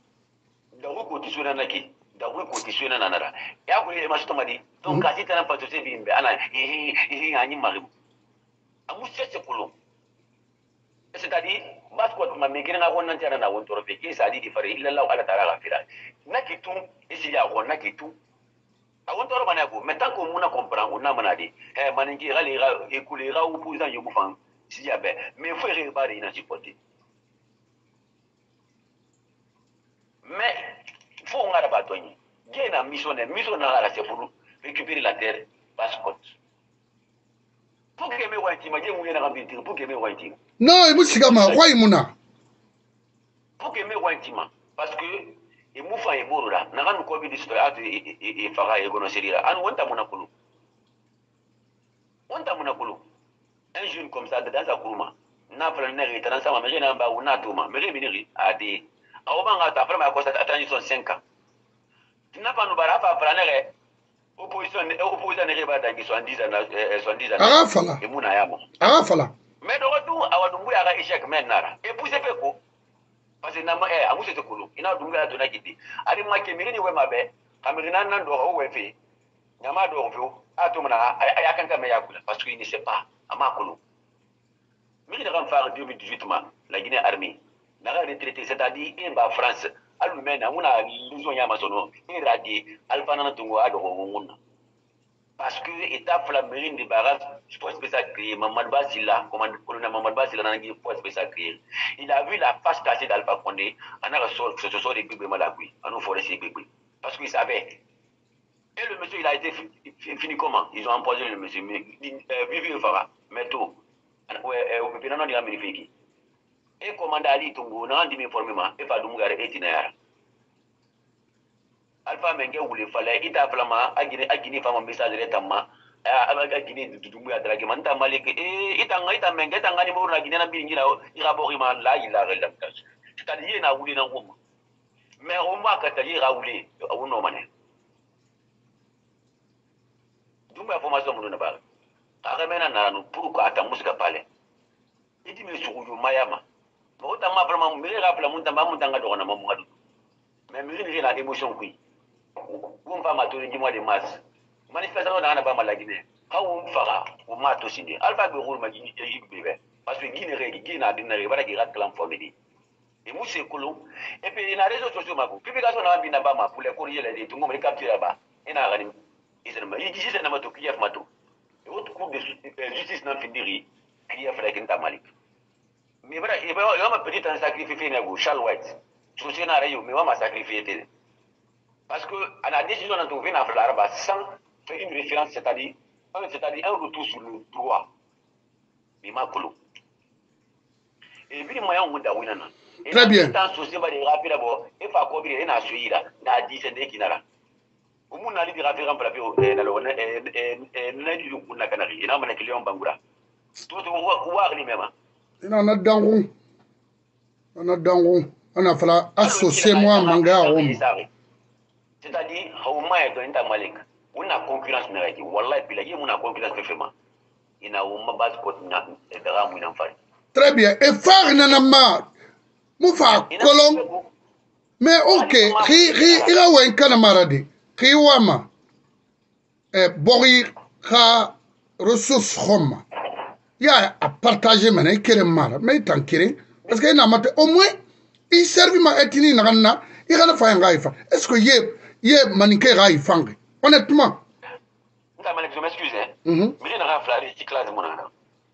Dawu ko tisuna nanara ya ko le masto madi donc kasi tan fa to se bimbe ana eh eh anyi marim amu sese kulo c'est-à-dire bas ko ma me gina ko nan tara na won toro fe ki sa di di fare illa Allah ala tara gafira nakitu isi ya ko nakitu a won toro mana ko mais tant ko muna comprendre on na mana di eh maningi gali ga e kulira ou pour ça yo bufan si ya be mais faut regarder ina supporter mais faut on a pas donné. Il y a une mission, une mission c'est pour récupérer la terre, Bascotte. Pour que mes voix intimes, il y a un pour que mes voix intimes. Non, il faut que mes voix intimes. Pour que mes voix intimes, parce que et moufa et borora, n'a pas nous combien d'histoire et et fara et gonoseria. Anu on t'a monacolo. On t'a monacolo. Un jeune comme ça dans sa courma, n'a pas le nerf dans sa mère n'a pas ou n'a tout ma, mais rémunéré à des. A obanga ta frère ma costa attendu son cinq ans. Tu n'as pas nous bara fa franere opposition opposition ne reba dangi soixante-dix ans soixante-dix ans. Ah fala. Et muna yamo. Ah fala. Mais de retour à wadumbu ya échec maintenant. Et pour ce fait ko parce que na ma eh amu c'est kolo. Ina dumbu ya dona kiti. Ari ma kemiri ni we mabe. Kamirina nan do ho we fe. Nyama do ho. Atumna aya kan ka me yakula parce qu'il ne sait pas ama kolo. Miri da kan fa deux mille dix-huit ma la Guinée armée. N'a pas retraité, c'est-à-dire in ba France alumena muna lizo ya masono iradi alfana tungo ado ngona parce que état flamerine de barrage force spéciale créé Mamad Basila commande colonel Mamad Basila nangi force spéciale créé il a vu la face cachée d'Alpha Condé on a ressort ce sont des bébés malagui on nous forestier bébé parce qu'il savait et le monsieur il a été fini comment ils ont empoisonné le monsieur mais vivi fara métaux ouais au pépé non il a magnifique et commande Ali Tungu n'a pas informé et pas d'umgare et tinayara. Alpha Menge voulait fallait ita flama agine agine fama message de tamma a agine dumbu ya dragi manta malik e ita ngai ta Menge ta ngani mo na gine na bingira ira borima la ila relam tas c'est-à-dire il y a wuli na ngoma mais au moins quand il y a wuli au no mané dumba formation mun na ba ka mena na no pour ka ta musique parler il dit mais sugu mayama mo ta ma vraiment me rappela mun ta ma mun tanga do na mo ngadu mais me ni la émotion kui on va ma tourner du mois de mars manifestation na na ba malagine ha on fara on ma to sindi alpha be rôle ma gini e bébé parce que gini regi gini na dinna re bara ki rat clan family et moi c'est colo et puis il y a réseaux sociaux ma publication na bina ba ma pour les courrier les tout ngom capture ba ina gani isema yi jiji na ma to kiyaf ma to et autre cours de justice na findiri kiyaf la kinta malik mais voilà il va il va me petit un sacrifice na go Charles White société na rayo mais va ma sacrifier parce que à la décision d'en trouver na flara sans faire une référence c'est-à-dire c'est-à-dire un retour sur le droit mais ma colo et puis moyen on da winana très bien tant société va de rapide d'abord et fa ko bi na suira na dix de kinara o mun na li di rafira mbra bio na lo na na di ku na kanari ina mana client bangura to to wa ni mema ina na dangu na dangu ana fala associer moi manga rom c'est-à-dire hauma et dans ta malik on a concurrence na ki wallahi bilahi on a concurrence fefema ina umma bas ko na dara mu nan fari très bien et far nanama mufa kolon mais ok ri ri ira wen kana maradi ri wama e bori kha ressources khoma ya à partager mané kere mara mais tant kere parce que na mate au moins il servi ma etini na na il kana fa ngaifa est-ce que ye ye manike gai fangi honnêtement je m'excuse hein mais je n'ai pas fait recyclage mon ana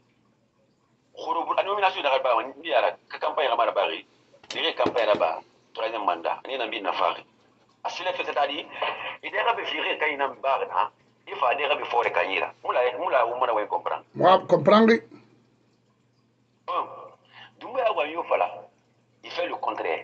la nomination de Rabat, il y a la campagne à Bari, il y a la campagne là-bas, troisième mandat, il y a un bin affaire. À ce fait, c'est-à-dire, il y a des virés quand il y a un bar, il faut aller à fort et caïra. Moula, moula, on m'a comprendre. Moi, comprendre. Un, Doumbouya Wayo Fala, il fait le contraire.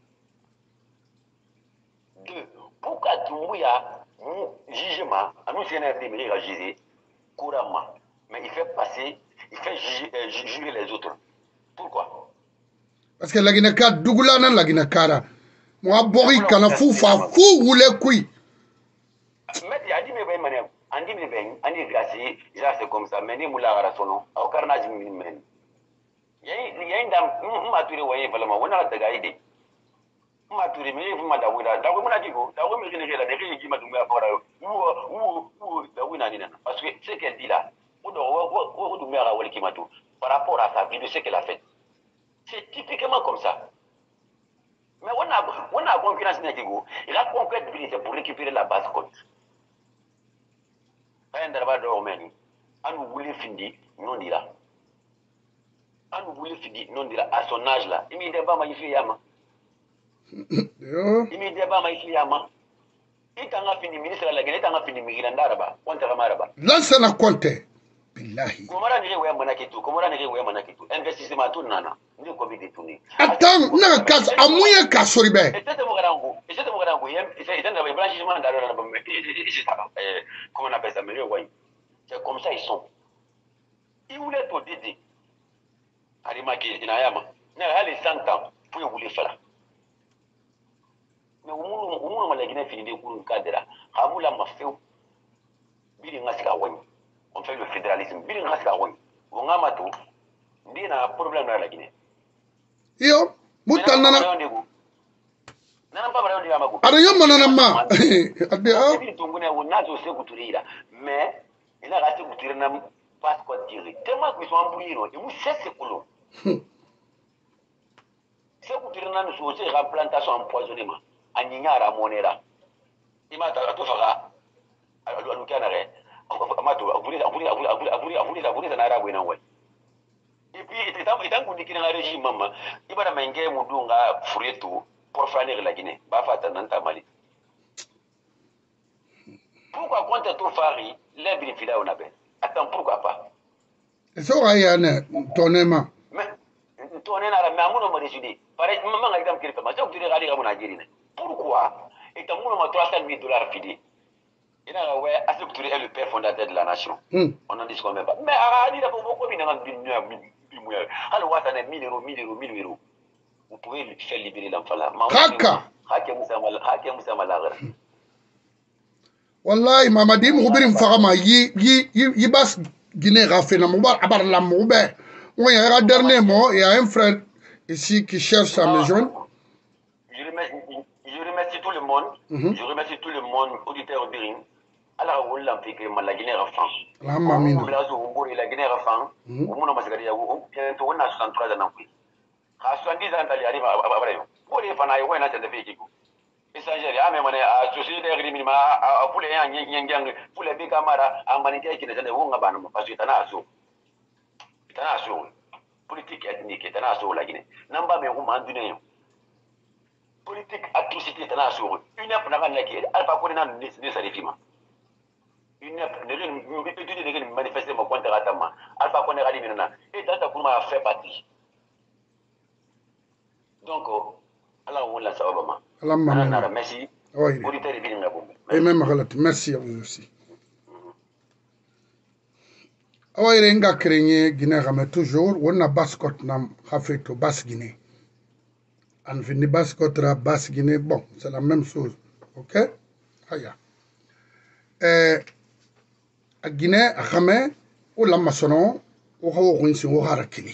Deux, pourquoi Doumbouya, jugement, à nous, c'est un peu il a jugé couramment, mais il fait passer. Il fait juger, euh, juger les autres. Pourquoi? Parce que la Guinée-Cara, Dougoulana, la Guinée-Cara. Moi, Boris, quand on fout, fou, ou les couilles. Mais il y a dit, mais ben, mané, on dit, mais ben, on dit, grâce, c'est comme ça, mais il y a un son, au carnage, il y a une dame, on m'a touré, voyez, vraiment, on a la gaïde. On m'a touré, mais vous m'avez dit, d'accord, on a dit, d'accord, mais je n'ai rien dit, je m'ai dit, ou, ou, ou, parce que ce qu'elle dit là, par rapport à sa vie, de ce qu'elle a fait. C'est typiquement comme ça. Mais on a, on a concurrence il a concurrence pour récupérer la base côte. Rien d'arriver de Roménie. On nous voulait finir, non dira. On nous voulait finir, non dira. À son âge là, il m'y débat, il fait yama. Il m'y débat, il fait yama. Il t'a fini ministre de la Guinée, il t'a fini migrant d'Araba. On t'a ramaraba. Lance na compte. Komora ni wewe manakitu, komora ni wewe manakitu. Investissement tout nana, ni ko bi détourner. Attends, na kas amuya kasoribe. Et c'est mon grand, et c'est mon grand, c'est c'est dans le blanchiment dans le c'est ça. Euh comment on appelle ça, mais ouais. C'est comme ça ils sont. Ils voulaient tout dire. Alimaki inayama. Na hali cent ans pour voulez faire. Mais au moins au moins la Guinée fini de cours cadre. Hamula mafeu. Bili ngasika wani. On fait le fédéralisme. Bili ngasika wani. On a matou. Ndi na problème dans la Guinée. Yo, mutanana. Nana pas vraiment dire mako. Ara yo manana ma. Ade ah. Bili tungune wonazo se kuturira. Mais il a raté kuturira na passeport direct. Tellement qu'ils sont embrouillés non. Et vous c'est ce colo. C'est kuturira na nous aussi replantation empoisonnement. Anyinyara monera. Imata atofaka. Alors nous canare. Amato avuli avuli avuli avuli avuli avuli avuli na arabu ina wai. Et puis étant étant qu'on dit qu'il y a un régime maman, il va m'engager mudunga furietu pour faner la Guinée. Ba fata nanta Mali. Pourquoi quand tu fari les bénéfices on a ben? Attends pourquoi pas? C'est ça yana tonema. Mais tonena la mais amuno mo décidé. Pareil maman a exemple quelque chose. Ça tu regarder comme Nigeria. Pourquoi? Et t'as mon trois cent mille dollars fidé. Il a ouais Assouk est le père fondateur de la nation. Mm. On n'en dit même pas. Mais à dire pour beaucoup, il y a un alors, ça n'est mille euros, mille euros, mille euros. vous pouvez faire libérer l'enfant là. Kaka. Hake Moussa Malagara. Wallahi, Mamadi Moubirim Farama, yi yi yi bas Guinée Rafé, Namouba, Abar Lamoube. Oui, il y a un dernier mot, il y a un frère ici qui cherche à me joindre. Je remercie, je remercie tout le monde. Mm-hmm. Je remercie tout le monde, auditeur Birin. Alors, on l'a fait que la Guinée Rafan. La mamine. On l'a fait la Guinée Rafan. On l'a fait que on a soixante-trois ans. À soixante-dix ans, il arrive à Abraham. Pour les fans, il y a un certain pays. Et ça, j'ai dit, mais à société minima, pour les gens, pour les big camarades, à Maniké qui ne s'est pas parce que c'est un assaut. C'est un assaut. Politique ethnique, c'est un assaut la Guinée. Namba me roman du néo. Politique atrocité, c'est un assaut. Une ép n'a pas qui alpha connaît ne s'arrivima. Une ép ne manifester mon contre Ratama. Alpha connaît Radimina. Et dans ta courma fait partie. Donc, alors on l'a ça Obama. Allah merci. Oui. Et même merci à vous aussi. Awa renga krenye Guinée rame toujours wonna baskot nam khafeto bas Guinée. An fini baskot ra bas Guinée bon, c'est la même chose. OK? Haya. Euh a Guinée rame ou la masono o hawo rinsi o harakili.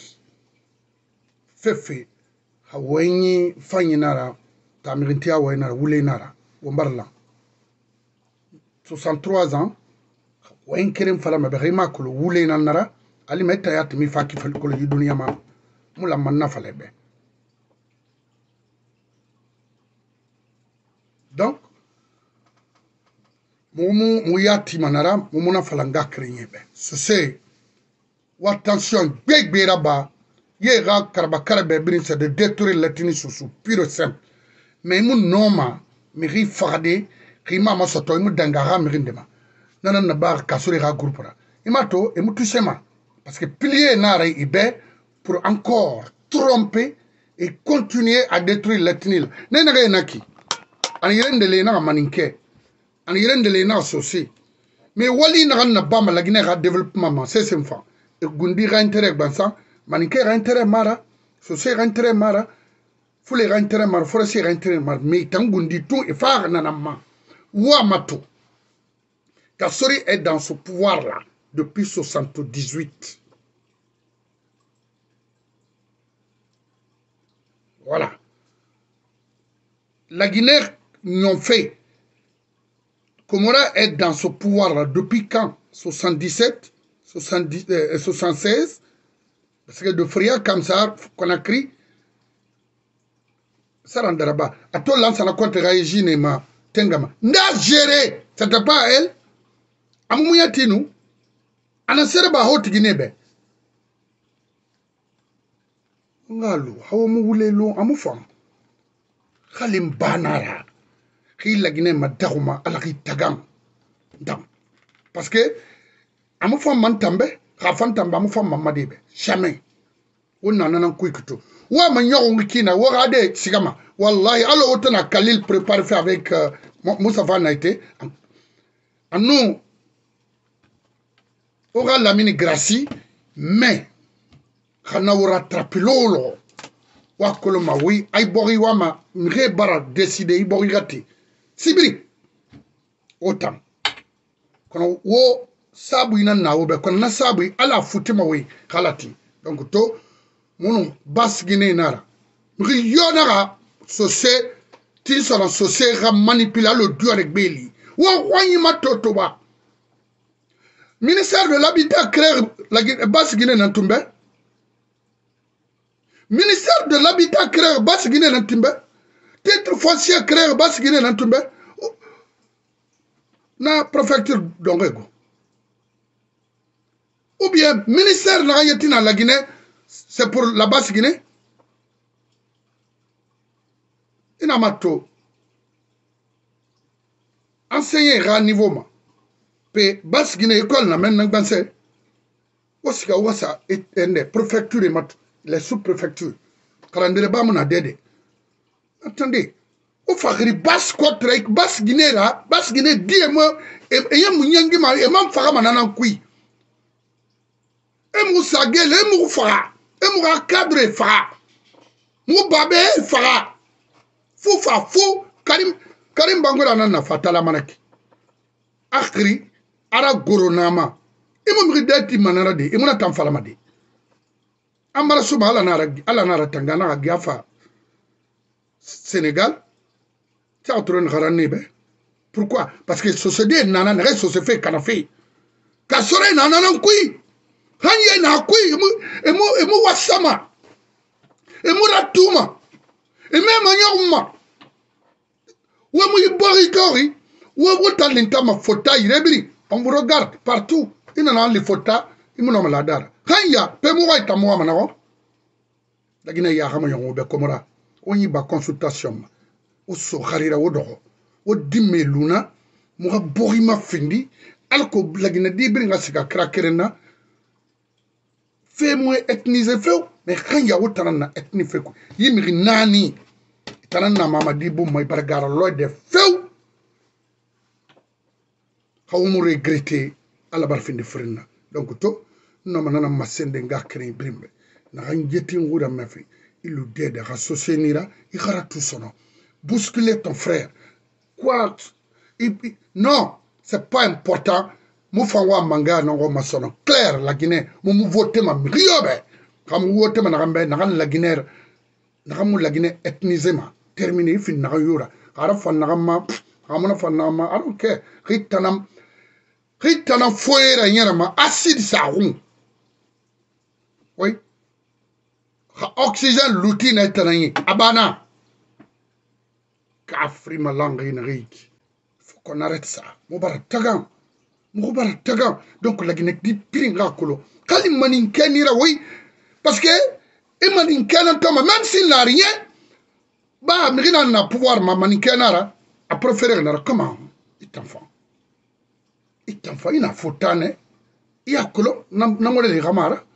Fefe hawenyi fanyinara tamirintia wainara wulenara wombarla. soixante-trois ans wain kerem fala ma berima ko wule nan nara ali meta yat mi faki fal ko yi dunya ma mula man na fale be donc mumu mu yati manara mumu na fala ngakrenye be so c'est wa attention begbera ba ye ga karba karbe brin c'est de détruire l'ethnie sous pure simple mais mu noma mi ri fagade rima ma soto mu dangara mi rindema nanan na bar kasuri ra groupe ra imato e mutu sema parce que pilier nare ibe pour encore tromper et continuer à détruire l'ethnie nena ga naki an yirende le na maninke an yirende le na sosi mais wali na na ba ma la Guinée ra développement ma c'est sem fa e gundi ra intérêt bansa maninke ra intérêt mara sosi ra intérêt mara fule ra intérêt mara forasi ra intérêt mara mais tangundi tout e fa na na ma wa mato. Kassori est dans ce pouvoir-là depuis soixante-dix-huit. Voilà. La Guinée n'ont fait. Comora est dans ce pouvoir-là depuis quand? soixante-dix-sept, soixante-dix, euh, soixante-seize. Parce que de Fria, Kamsar, Conakry, ça rendra bas. À tout l'an, ça n'a contre Raïjine et ma Tengama. N'a géré. C'était pas elle. Amumuya tinu anasere ba hot Guinée ngalo hawo mu wulelo amu fam khalim banara khi la Guinée ma daxuma ala khi tagam ndam parce que amu fam man tambe kha fan tamba amu fam mamade be jamais wonna nanan kuikuto wa ma nyogo ngikina wa gade sigama wallahi ala otana Khalil prépare fait avec euh, Moussa Van Naité anu aura la mini gracie mais xana wara trapilolo wa koloma wi ay bori wama mre bara décider i bori gati sibiri autant kono wo sabu ina nawo be kono na sabu ala futima wi khalati donc to munu bas Guinée nara mri yonara so se ti so la so se ra manipuler le dur avec beli wa wani matoto ba ministère de l'habitat crée la base Guinée Nantumbe. Ministère de l'habitat crée base Guinée Nantumbe. Titre foncier crée base Guinée Nantumbe. Na préfecture d'Ongego. Ou bien ministère de la la Guinée, c'est pour la base Guinée. Inamato. Enseigner à niveau ma. Pe bas Guinée école na men nang banse wasika wasa ende préfecture mat les sous-préfectures karandere ba mona dede attendez o fakhri bas contre bas Guinée là bas Guinée die mo e yam nyangi ma e mam faga manana kui e mu sagele e mu fa e mu cadre fa mu babe faga fu fa fu karim karim bangura na fatala manaki akhri ara goronama imu mi dati manara de imuna tam falama de amara suma ala nara ala nara tangana ga gafa Sénégal ça autoron garane be pourquoi parce que société nana ne reste se fait kanafi ka sore nana nan kui hanye na kui emu emu emu wasama emu ratuma emu manyoma we mu ibori gori we wuta lintama fota irebiri on vous regarde partout il n'en a les photos il m'en a maladar hanya pe mu wa itamu wa manako dagina ya hama yongo be komora onyi ba consultation o so kharira wo doxo o dimme luna mu ga borima findi alko lagina dibri nga sika krakerena fe mo ethniser feu mais hanya wo tanana ethni fe ko yimi nani tanana mama dibu moy bargara loy de feu xawmu regretter ala bar findi frina donc to no manana masende ngakri brimbe na hanjeti ngura mafi ilu dede ra sosenira i khara tout sono bousculer ton frère quoi il, il, non c'est pas important mu fanwa manga no masono clair la Guinée mu mu voter ma riobe kam voter ma nambe na la Guinée na kam la Guinée ethnisement terminé fin na yura ara fan na ma amona fan na ma alors que ritanam ritanam foyera nyama acide sa rond oui oxygène l'outil n'est tanani abana kafri ma langue inrique faut qu'on arrête ça mubara tagan mubara tagan donc la Guinée di piringa kolo kali manin kenira oui parce que et manin kenan toma même s'il n'a rien bah mirina na pouvoir ma manin kenara a préférer na comment it enfant it enfant ina fotane ya kolo na ngole le gamara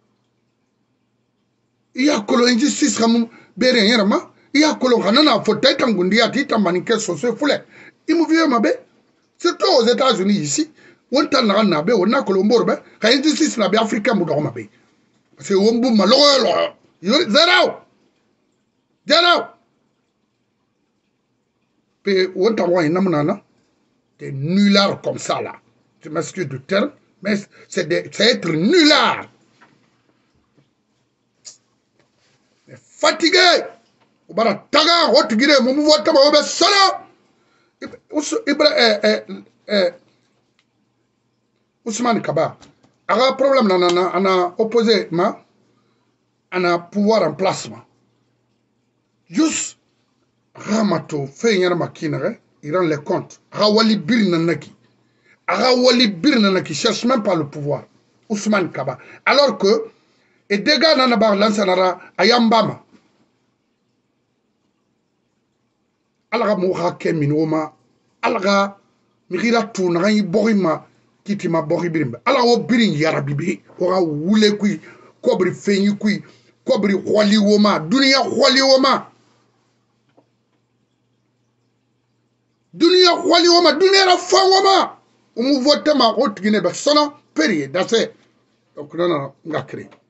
iya kolo injustice kamu bere yerama iya kolo kanana fota tangundi ati tamanike soso fule imu vieux mabe surtout aux États-Unis ici on tan na na be on na kolo mborbe ka injustice na be africain mu do mabe parce que on bu malolo yo zero zero pe on ta wa inamana des nullards comme ça là je m'excuse du terme mais c'est c'est être nullard. Fatigué, ou bara taga hot gire mu mu wata ba be sala ibra eh eh Ousmane Kaba a problème na na ana opposé ma ana pouvoir en placement juste ramato fait nyana makinere il rend les comptes rawali bir nanaki rawali bir nanaki cherche même pas le pouvoir Ousmane Kaba alors que et dégâts nana ba lansanara ayambama alga mo ha keminoma alga migira tu na yi borima kitima bori birimbe ala wo birin yarabibi o ga wule kui kobri fenyi kui kobri kholi woma dunia kholi woma dunia kholi woma dunia ra fa woma o mu vote ma o tigine be sona période d'assez donc non non ngakri